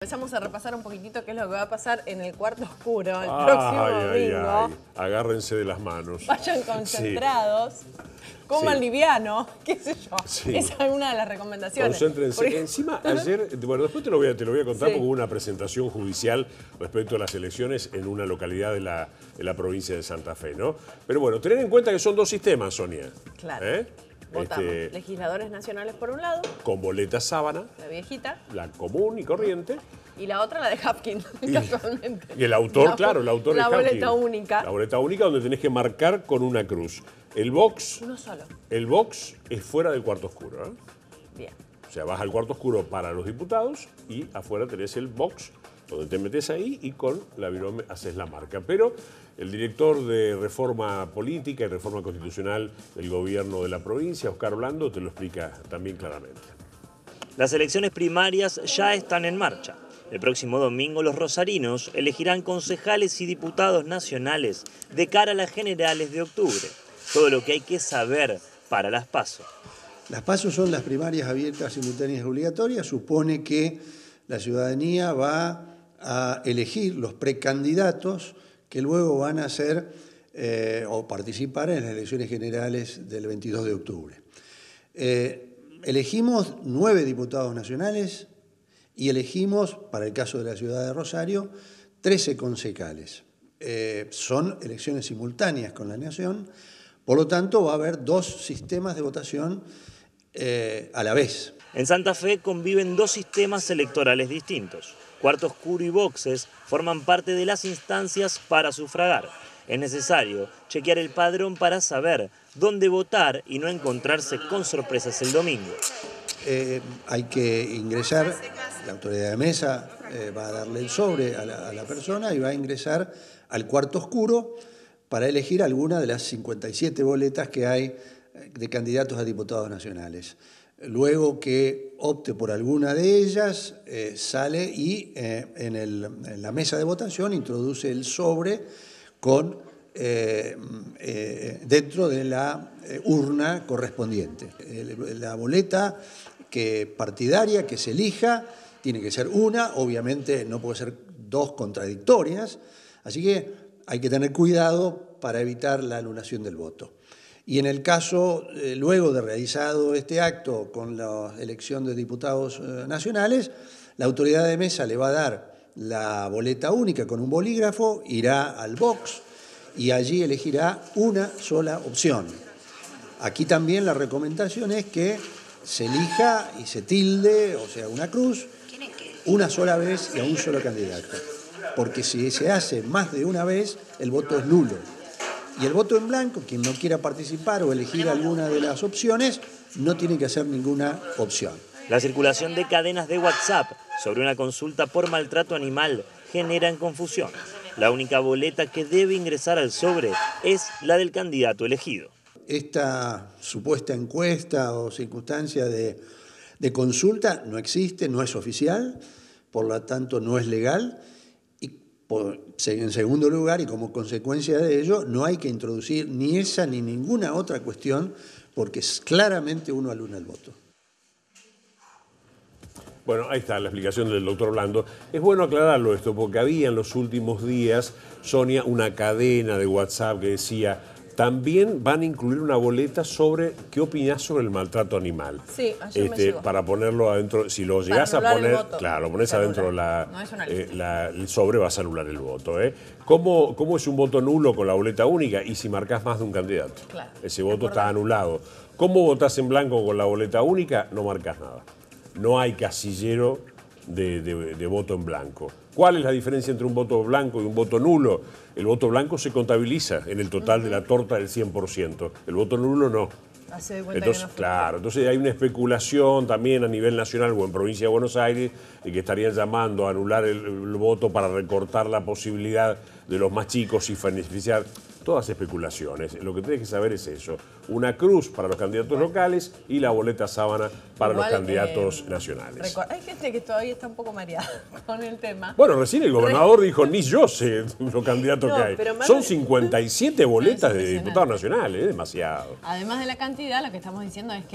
Empezamos a repasar un poquitito qué es lo que va a pasar en el cuarto oscuro el próximo domingo. Agárrense de las manos. Vayan concentrados. Coman liviano, qué sé yo. Sí. Esa es una de las recomendaciones. Concéntrense. Porque... Encima, ayer, bueno, después te lo voy a contar porque hubo una presentación judicial respecto a las elecciones en una localidad de la provincia de Santa Fe, ¿no? Pero bueno, tened en cuenta que son dos sistemas, Sonia. Claro. Votamos legisladores nacionales por un lado. Con boleta sábana. La viejita. La común y corriente. Y la otra, la de Hapkin, casualmente. Y el autor, claro, el autor es Hapkin. La boleta única. La boleta única donde tenés que marcar con una cruz. El box... Uno solo. El box es fuera del cuarto oscuro, ¿eh? Bien. O sea, vas al cuarto oscuro para los diputados y afuera tenés el box donde te metes ahí y con la virome haces la marca. Pero el director de Reforma Política y Reforma Constitucional del gobierno de la provincia, Oscar Orlando, te lo explica también claramente. Las elecciones primarias ya están en marcha. El próximo domingo los rosarinos elegirán concejales y diputados nacionales de cara a las generales de octubre. Todo lo que hay que saber para las PASO. Las PASO son las primarias abiertas, simultáneas y obligatorias. Supone que la ciudadanía va a elegir los precandidatos que luego van a ser o participar en las elecciones generales del 22 de octubre. Elegimos 9 diputados nacionales y elegimos, para el caso de la ciudad de Rosario, 13 concejales. Son elecciones simultáneas con la Nación, por lo tanto va a haber 2 sistemas de votación a la vez. En Santa Fe conviven 2 sistemas electorales distintos. Cuarto oscuro y boxes forman parte de las instancias para sufragar. Es necesario chequear el padrón para saber dónde votar y no encontrarse con sorpresas el domingo. Hay que ingresar, la autoridad de mesa va a darle el sobre a la persona y va a ingresar al cuarto oscuro para elegir alguna de las 57 boletas que hay de candidatos a diputados nacionales. Luego que opte por alguna de ellas, sale y en la mesa de votación introduce el sobre con, dentro de la urna correspondiente. La boleta partidaria que se elija tiene que ser una, obviamente no puede ser 2 contradictorias, así que hay que tener cuidado para evitar la anulación del voto. Y en el caso, luego de realizado este acto con la elección de diputados nacionales, la autoridad de mesa le va a dar la boleta única con un bolígrafo, irá al box y allí elegirá una sola opción. Aquí también la recomendación es que se elija y se tilde, o sea, una cruz, una sola vez y a un solo candidato. Porque si se hace más de una vez, el voto es nulo. Y el voto en blanco, quien no quiera participar o elegir alguna de las opciones, no tiene que hacer ninguna opción. La circulación de cadenas de WhatsApp sobre una consulta por maltrato animal generan confusión. La única boleta que debe ingresar al sobre es la del candidato elegido. Esta supuesta encuesta o circunstancia de consulta no existe, no es oficial, por lo tanto no es legal. En segundo lugar, y como consecuencia de ello, no hay que introducir ni esa ni ninguna otra cuestión, porque claramente uno aluna el voto. Bueno, ahí está la explicación del doctor Orlando. Es bueno aclararlo esto, porque había en los últimos días, Sonia, una cadena de WhatsApp que decía: también van a incluir una boleta sobre qué opinás sobre el maltrato animal. Sí, ayer me llegó. Para ponerlo adentro, si lo llegás a poner, claro, lo pones adentro el sobre, vas a anular el voto. ¿Cómo es un voto nulo con la boleta única? Y si marcás más de un candidato, claro, ese voto está anulado. ¿Cómo votás en blanco con la boleta única? No marcás nada. No hay casillero de voto en blanco. ¿Cuál es la diferencia entre un voto blanco y un voto nulo? El voto blanco se contabiliza en el total de la torta del 100%. El voto nulo no. Entonces, claro, entonces hay una especulación también a nivel nacional o en provincia de Buenos Aires de que estarían llamando a anular el voto para recortar la posibilidad de los más chicos y beneficiar. Todas especulaciones. Lo que tenés que saber es eso. Una cruz para los candidatos locales y la boleta sábana para los candidatos nacionales. Hay gente que todavía está un poco mareada con el tema. Bueno, recién el gobernador dijo, ni yo sé los candidatos que hay. Son 57 boletas de diputados nacionales, es demasiado. Además de la cantidad, lo que estamos diciendo es que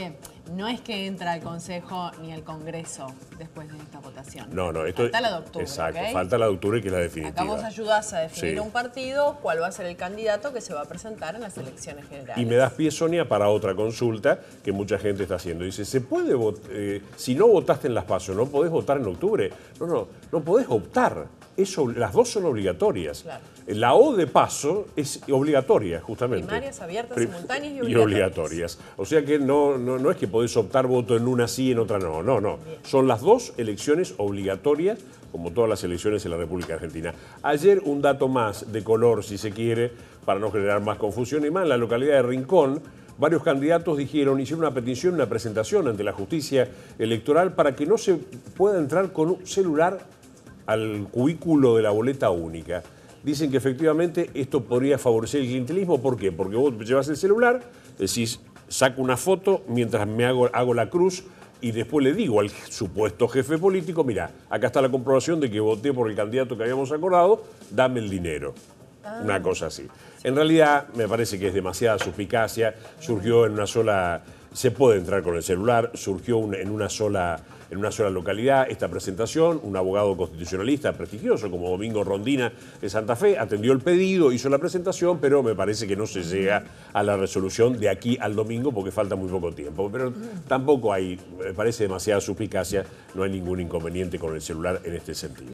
No es que entra al Consejo ni al Congreso después de esta votación. No, Falta la de octubre. Exacto, ¿ok? falta la de octubre, que es la definitiva. Acá vos ayudás a definir Sí. un partido, cuál va a ser el candidato que se va a presentar en las elecciones generales. Y me das pie, Sonia, para otra consulta que mucha gente está haciendo. Dice, ¿se puede si no votaste en las PASO, no podés votar en octubre? No podés optar. Las dos son obligatorias. Claro. La O de PASO es obligatoria, justamente. Primarias, abiertas, simultáneas y obligatorias. O sea que no es que podés optar voto en una sí y en otra no. No. Son las dos elecciones obligatorias, como todas las elecciones en la República Argentina. Ayer un dato más de color, si se quiere, para no generar más confusión y más, en la localidad de Rincón, varios candidatos hicieron una petición, una presentación ante la justicia electoral para que no se pueda entrar con un celular al cubículo de la boleta única. Dicen que efectivamente esto podría favorecer el clientelismo. ¿Por qué? Porque vos llevas el celular, decís, saco una foto mientras hago la cruz y después le digo al supuesto jefe político, mira, acá está la comprobación de que voté por el candidato que habíamos acordado, dame el dinero. Una cosa así. En realidad me parece que es demasiada suspicacia, surgió en una sola... Se puede entrar con el celular, surgió en una sola localidad esta presentación, un abogado constitucionalista prestigioso como Domingo Rondina de Santa Fe atendió el pedido, hizo la presentación, pero me parece que no se llega a la resolución de aquí al domingo porque falta muy poco tiempo. Pero tampoco me parece demasiada suspicacia, no hay ningún inconveniente con el celular en este sentido.